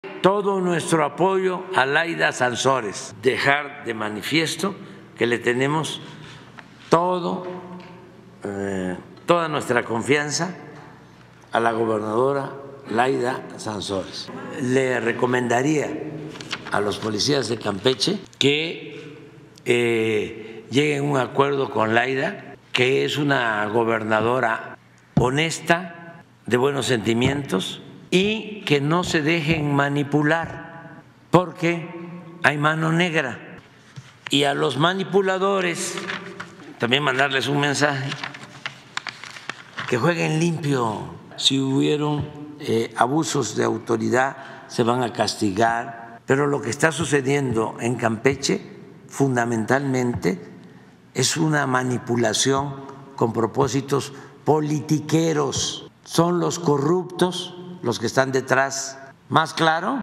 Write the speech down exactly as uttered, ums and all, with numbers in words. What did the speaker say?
Todo nuestro apoyo a Laida Sansores, dejar de manifiesto que le tenemos todo, eh, toda nuestra confianza a la gobernadora Laida Sansores. Le recomendaría a los policías de Campeche que eh, lleguen a un acuerdo con Laida, que es una gobernadora honesta, de buenos sentimientos, y que no se dejen manipular, porque hay mano negra. Y a los manipuladores también mandarles un mensaje, que jueguen limpio. Si hubieron eh, abusos de autoridad, se van a castigar, pero lo que está sucediendo en Campeche fundamentalmente es una manipulación con propósitos politiqueros. Son los corruptos los que están detrás. ¿Más claro?